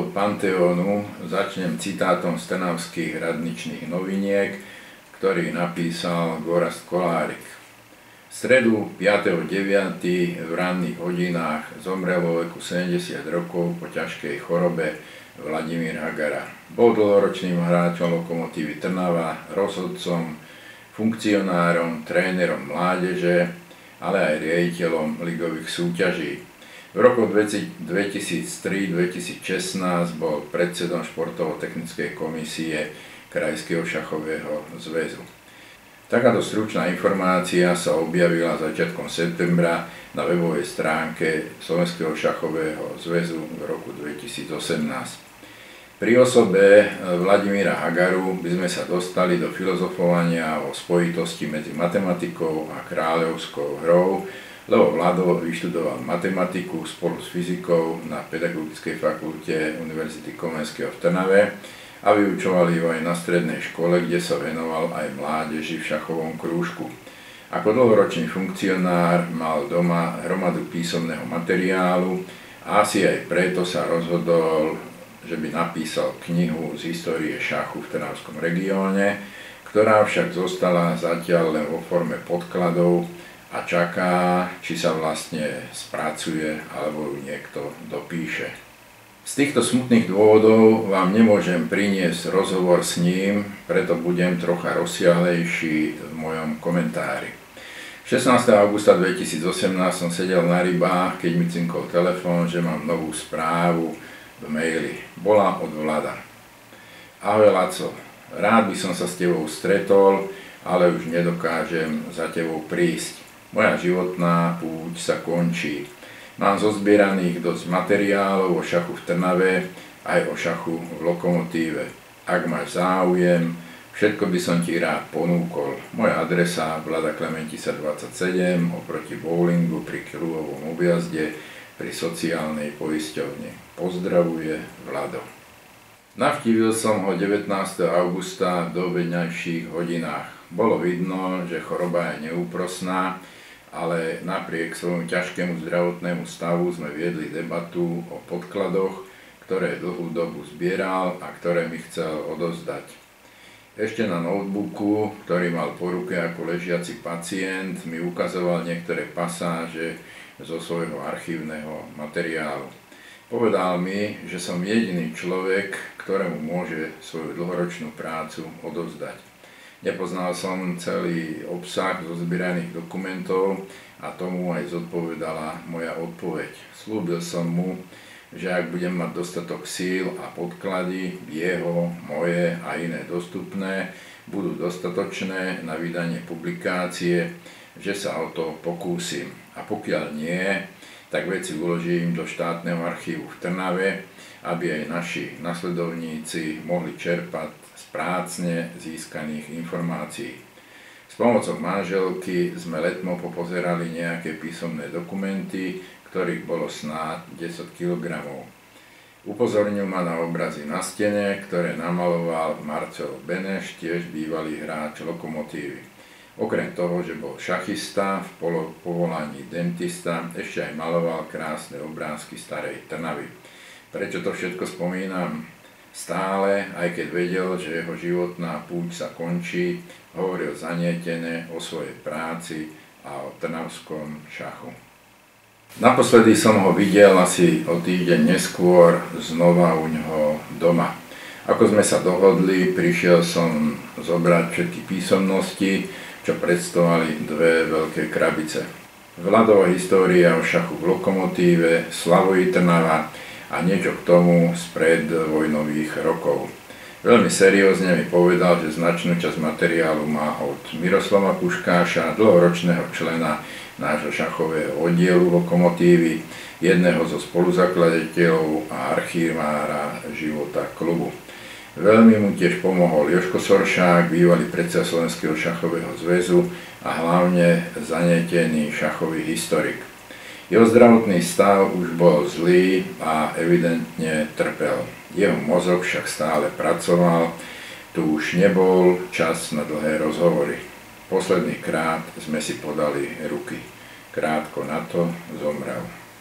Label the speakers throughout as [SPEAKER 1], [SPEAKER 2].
[SPEAKER 1] tohto panteónu začnem citátom z trnavských radničných noviniek, ktorý napísal Gorazd Kolárik. V stredu 5.9. v ranných hodinách zomrel vo veku 70 rokov po ťažkej chorobe Vladimír Hagara. Bol dlhoročným hráčom Lokomotívy Trnava, rozhodcom, funkcionárom, trénerom mládeže, ale aj riaditeľom ligových súťaží. V roku 2003-2016 bol predsedom športovo-technickej komisie Krajského šachového zväzu. Takáto stručná informácia sa objavila začiatkom septembra na webovej stránke Slovenského šachového zväzu v roku 2018. Pri osobe Vladimíra Hagaru by sme sa dostali do filozofovania o spojitosti medzi matematikou a kráľovskou hrou, lebo Vlado vyštudoval matematiku spolu s fyzikou na Pedagogickej fakulte Univerzity Komenského v Trnave a vyučoval ju aj na strednej škole, kde sa venoval aj mládeži v šachovom krúžku. Ako dlhoročný funkcionár mal doma hromadu písomného materiálu a asi aj preto sa rozhodol, že by napísal knihu z histórie šachu v trnavskom regióne, ktorá však zostala zatiaľ len vo forme podkladov a čaká, či sa vlastne spracuje alebo ju niekto dopíše. Z týchto smutných dôvodov vám nemôžem priniesť rozhovor s ním, preto budem trocha rozsiahlejší v mojom komentári. 16. augusta 2018 som sedel na rybách, keď mi cinkol telefón, že mám novú správu v maili. Bola od Vlada. Ahoj Laco, rád by som sa s tebou stretol, ale už nedokážem za tebou prísť. Moja životná púť sa končí. Mám zozbieraných dosť materiálov o šachu v Trnave, aj o šachu v Lokomotíve. Ak máš záujem, všetko by som ti rád ponúkol. Moja adresa Vlada Klementisa 27 oproti bowlingu pri kruhovom objazde pri sociálnej poisťovni. Pozdravuje Vlado. Navštívil som ho 19. augusta do obedňajších hodinách. Bolo vidno, že choroba je neúprosná, ale napriek svojmu ťažkému zdravotnému stavu sme viedli debatu o podkladoch, ktoré dlhú dobu zbieral a ktoré mi chcel odovzdať. Ešte na notebooku, ktorý mal po ruke ako ležiaci pacient, mi ukazoval niektoré pasáže zo svojho archívneho materiálu. Povedal mi, že som jediný človek, ktorému môže svoju dlhoročnú prácu odovzdať. Nepoznal som celý obsah zozbieraných dokumentov a tomu aj zodpovedala moja odpoveď. Slúbil som mu, že ak budem mať dostatok síl a podklady, jeho, moje a iné dostupné, budú dostatočné na vydanie publikácie, že sa o to pokúsim. A pokiaľ nie, tak veci uložím do štátneho archívu v Trnave, aby aj naši nasledovníci mohli čerpať z prácne získaných informácií. S pomocou manželky sme letmo popozerali nejaké písomné dokumenty, ktorých bolo snáď 10 kg. Upozornil ma na obrazy na stene, ktoré namaloval Marcel Beneš, tiež bývalý hráč Lokomotívy. Okrem toho, že bol šachista, v povolaní dentista, ešte aj maloval krásne obrázky starej Trnavy. Prečo to všetko spomínam? Stále, aj keď vedel, že jeho životná púť sa končí, hovoril zanietene o svojej práci a o trnavskom šachu. Naposledy som ho videl asi o týždeň neskôr znova u ňoho doma. Ako sme sa dohodli, prišiel som zobrať všetky písomnosti, čo predstavovali dve veľké krabice. Vladova história o šachu v Lokomotíve, Slavoji Trnava a niečo k tomu z predvojnových rokov. Veľmi seriózne mi povedal, že značnú časť materiálu má od Miroslava Puškáša, dlhoročného člena nášho šachového oddielu Lokomotívy, jedného zo spoluzakladateľov a archívára života klubu. Veľmi mu tiež pomohol Jožko Soršák, bývalý predseda Slovenského šachového zväzu a hlavne zanietený šachový historik. Jeho zdravotný stav už bol zlý a evidentne trpel. Jeho mozog však stále pracoval, tu už nebol čas na dlhé rozhovory. Posledný krát sme si podali ruky. Krátko na to zomrel.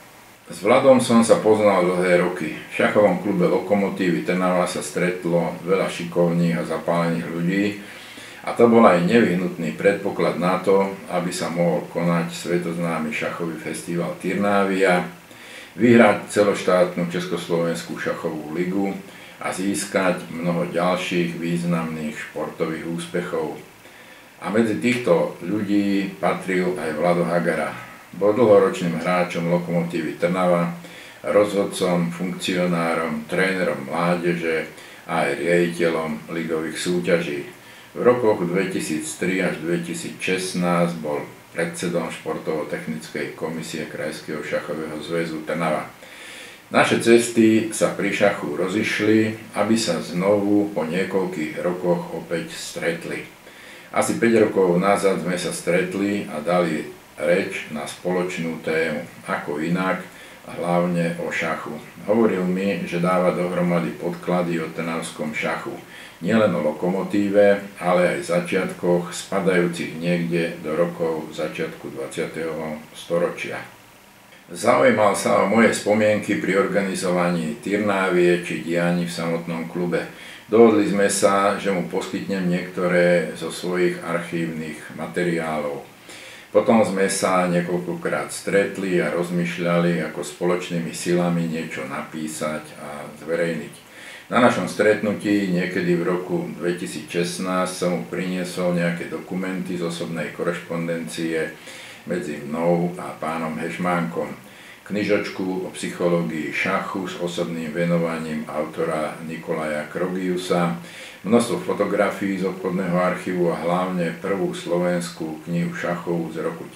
[SPEAKER 1] S Vladom som sa poznal dlhé roky. V šachovom klube Lokomotívy Trnava sa stretlo veľa šikovných a zapálených ľudí a to bol aj nevyhnutný predpoklad na to, aby sa mohol konať svetoznámy šachový festival Tyrnavia, vyhrať celoštátnu Československú šachovú ligu a získať mnoho ďalších významných športových úspechov. A medzi týchto ľudí patril aj Vlado Hagara. Bol dlhoročným hráčom Lokomotívy Trnava, rozhodcom, funkcionárom, trénerom mládeže a aj riaditeľom ligových súťaží. V rokoch 2003 až 2016 bol predsedom športovo-technickej komisie Krajského šachového zväzu Trnava. Naše cesty sa pri šachu rozišli, aby sa znovu po niekoľkých rokoch opäť stretli. Asi 5 rokov nazad sme sa stretli a dali reč na spoločnú tému, ako inak, a hlavne o šachu. Hovoril mi, že dáva dohromady podklady o trnavskom šachu, nielen o Lokomotíve, ale aj začiatkoch spadajúcich niekde do rokov začiatku 20. storočia. Zaujímal sa o moje spomienky pri organizovaní Tyrnávie či dianí v samotnom klube. Dohodli sme sa, že mu poskytnem niektoré zo svojich archívnych materiálov. Potom sme sa niekoľkokrát stretli a rozmýšľali, ako spoločnými silami niečo napísať a zverejniť. Na našom stretnutí niekedy v roku 2016 som mu priniesol nejaké dokumenty z osobnej korešpondencie medzi mnou a pánom Hežmánkom. Knižočku o psychológii šachu s osobným venovaním autora Nikolaja Krogiusa, množstvo fotografií z obchodného archívu a hlavne prvú slovenskú knihu šachovú z roku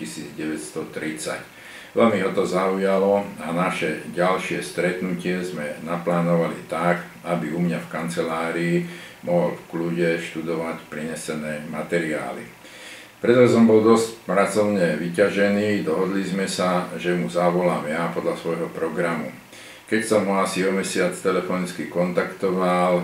[SPEAKER 1] 1930. Veľmi ho to zaujalo a naše ďalšie stretnutie sme naplánovali tak, aby u mňa v kancelárii mohol v kľude študovať prinesené materiály. Pretože som bol dosť pracovne vyťažený, dohodli sme sa, že mu zavolám ja podľa svojho programu. Keď som ho asi o mesiac telefonicky kontaktoval,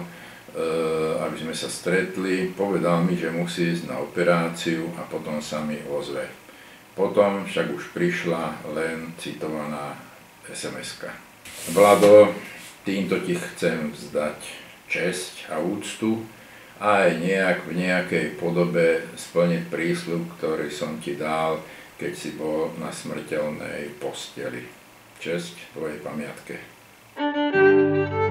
[SPEAKER 1] aby sme sa stretli, povedal mi, že musí ísť na operáciu a potom sa mi ozve. Potom však už prišla len citovaná SMS-ka. Vlado, týmto ti chcem vzdať česť a úctu a aj v nejakej podobe splniť prísľub, ktorý som ti dal, keď si bol na smrteľnej posteli. Česť tvojej pamiatke.